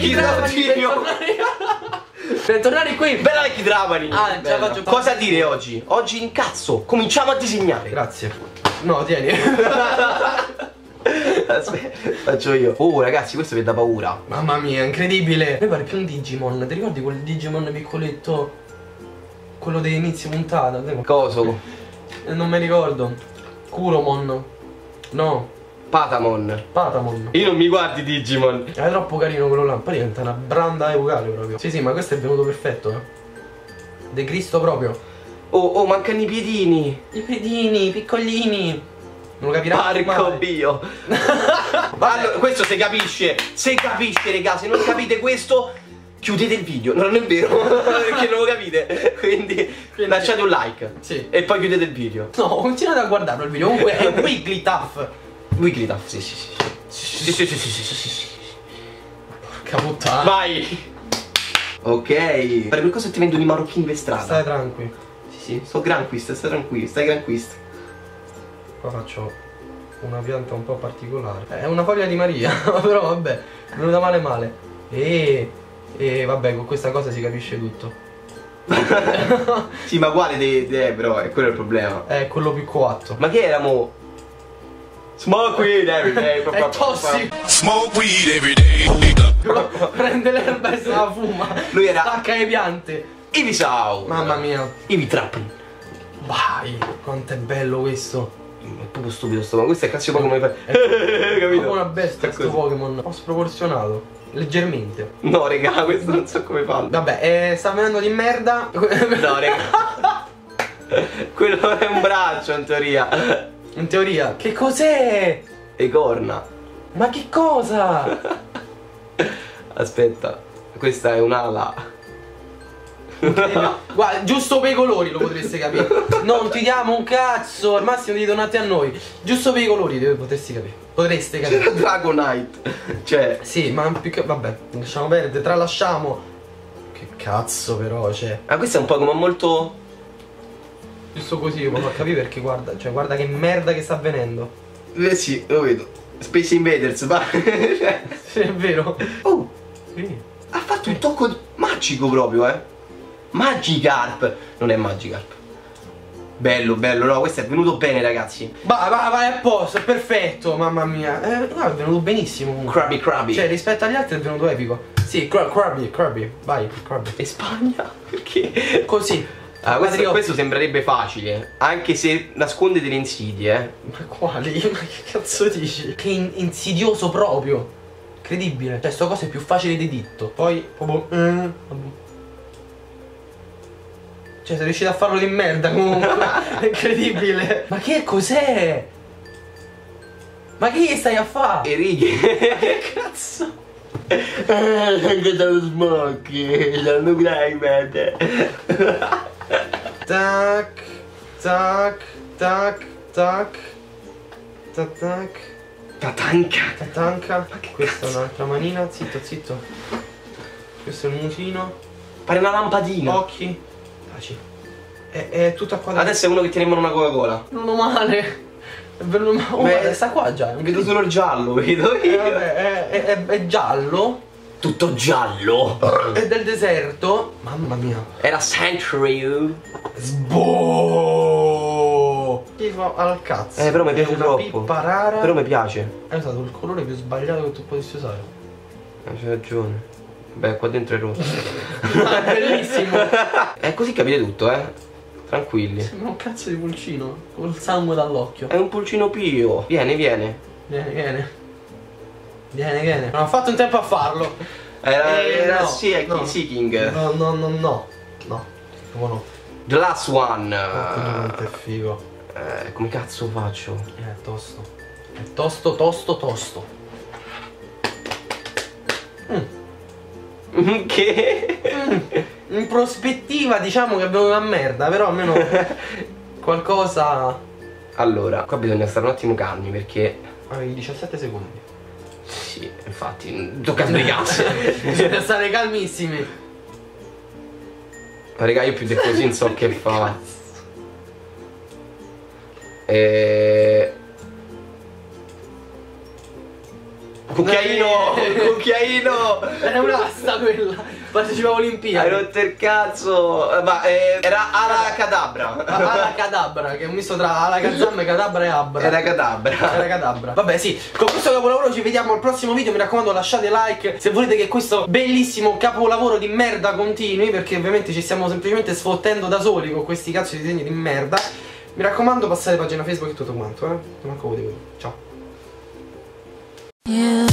Vecchi Dramani. Per tornare qui. Bella Vecchi Dramani. Ah, ce la faccio. Cosa dire oggi? Oggi incazzo. Cominciamo a disegnare. Grazie. No, tieni. Aspetta, faccio io. Oh ragazzi, questo mi dà paura. Mamma mia, incredibile. Mi pare più un Digimon. Ti ricordi quel Digimon piccoletto? Quello dell'inizio puntata? Coso? Non mi ricordo. Kuromon. No. Patamon. Patamon. Io non mi guardi Digimon. È troppo carino quello là. Poi diventa una branda epocale proprio. Sì, sì, ma questo è venuto perfetto, De Cristo proprio. Oh, mancano i piedini. I pedini, piccolini. Non lo capirai mai. Marco Bio. Allora, questo si capisce. Se capisce, raga. Se non capite questo, chiudete il video. Non è vero. Perché non lo capite. Quindi lasciate un like. Sì. E poi chiudete il video. No, continuate a guardarlo il video. Comunque è Wigglytuff. Wigglytuff, sì. Sì. Porca puttana. Vai. Ok. Per cosa ti vendono i marocchini per strada? Stai tranquillo. Sì. Sto granquist, stai tranquillo. Stai granquist. Qua faccio una pianta un po' particolare. È una foglia di Maria. Però vabbè, è venuta male. E vabbè, con questa cosa si capisce tutto. Sì, ma quale però è quello il problema. È quello più coatto. Ma che eramo? Smoke weed every day. È tossico. Smoke weed every day. Prende l'erba e se la fuma. Lui era Stacca le piante. Ivi Sau. Mamma mia. Ivi Trappin. Vai, quanto è bello questo. È proprio stupido sto, ma questo è cazzo Pokémon. È Capito? come una bestia questo Pokémon. Ho sproporzionato. Leggermente. No, raga, questo non so come farlo. Vabbè, sta venendo di merda. No, raga. Quello è un braccio in teoria. In teoria. Che cos'è? E corna. Ma che cosa? Aspetta, questa è un'ala. Guarda, giusto per i colori lo potreste capire. Non ti diamo un cazzo. Al massimo ti donate a noi. Giusto per i colori potresti capire. Potreste capire. C'era Dragonite. Cioè. Sì, ma più che. Vabbè, lasciamo perdere, tralasciamo. Che cazzo però, cioè. Ma questo è un Pokémon molto. Giusto così, ma fa capire perché guarda. Cioè, guarda che merda che sta avvenendo. Sì, lo vedo. Space Invaders, va. Sì, è vero. Oh, Sì. ha fatto un tocco magico proprio, Magikarp. Non è Magikarp. Bello, no, questo è venuto bene, ragazzi. Vai a posto, è perfetto, mamma mia. No, è venuto benissimo comunque. Krabby. Cioè, rispetto agli altri è venuto epico. Sì, Krabby, vai, Krabby. E Spagna? Perché? Così. Ah, questo sembrerebbe facile, anche se nasconde delle insidie, Ma quali? Ma che cazzo dici? Che insidioso proprio. Incredibile. Cioè, sto coso è più facile di ditto. Poi, proprio. Cioè, sei riuscito a farlo di merda comunque. È incredibile. Ma che cos'è? Ma che gli stai a fare? E righe. Che cazzo? Anche dallo smoke, danno grime. Tac, tac, tac, tac, tac, Tatanka. tatanca. Ma che Questa è cazzo? un'altra manina. Zitto. Questo è il musino. Pare una lampadina. Occhi. Taci. È tutto a quadrato. Adesso è uno che tiene in mano una Coca-Cola. Non male. È bello male. Oh, Beh, sta qua già. Vedo solo il giallo, vedo io. Vabbè, è giallo. Tutto giallo. È del deserto. Mamma mia. Era Century. Sboh. Schifo al cazzo. Però mi piace È una troppo. pippa rara. Però mi piace. Hai usato il colore più sbagliato che tu potessi usare. C'hai ragione. Beh, qua dentro è rosso. È bellissimo. È così capite tutto, Tranquilli. Sembra un cazzo di pulcino. Col sangue dall'occhio. È un pulcino pio. Viene. Viene. Non ho fatto in tempo a farlo. Era no, Seeking. No. No. No. The last one. Quanto è figo. Come cazzo faccio? È tosto. È tosto. Che? In prospettiva diciamo che è venuta una merda, però almeno qualcosa. Allora, qua bisogna stare un attimo calmi perché. Avevi 17 secondi. Sì, infatti, tocca sbrigarsi. Bisogna stare calmissimi. Ma raga, io più di così non so che fa. Cucchiaino. Era un'asta quella. Partecipavo alle Olimpiadi. Hai rotto il cazzo. Ma era Ala Cadabra. Ala Cadabra, che è un misto tra Ala Kazam, Cadabra e Abra. Era Cadabra. Era Cadabra. Vabbè, sì, con questo capolavoro ci vediamo al prossimo video. Mi raccomando, lasciate like se volete che questo bellissimo capolavoro di merda continui, perché ovviamente ci stiamo semplicemente sfottendo da soli con questi cazzo di disegni di merda. Mi raccomando, passate pagina Facebook e tutto quanto, Manco lo dico. Ciao.